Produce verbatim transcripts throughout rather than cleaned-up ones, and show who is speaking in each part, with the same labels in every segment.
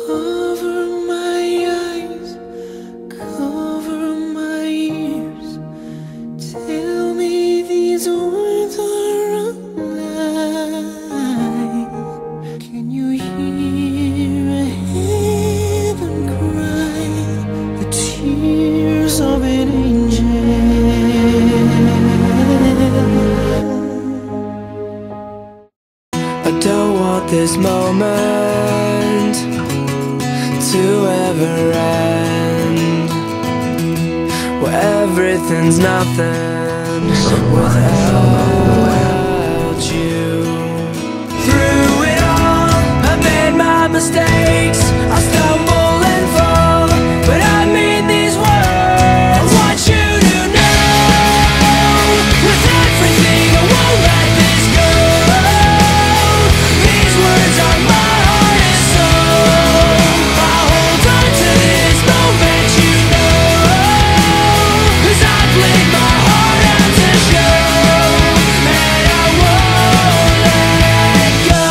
Speaker 1: Cover my eyes, cover my ears. Tell me these words are a lie. Can you hear heaven cry the tears of an angel? I don't want this moment to ever end, where everything's nothing without you. Through it all, I made my mistakes, I stumble and fall, but I mean these words. I want you to know, with everything I won't let this go. These words are my heart and soul. I'll hold on to this moment, you know, 'cause I played my heart out to show, and I won't let go.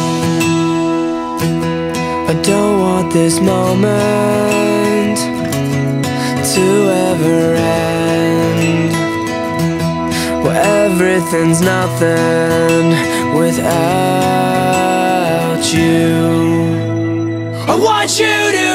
Speaker 1: I don't want this moment to ever end, where everything's nothing without you. I want you to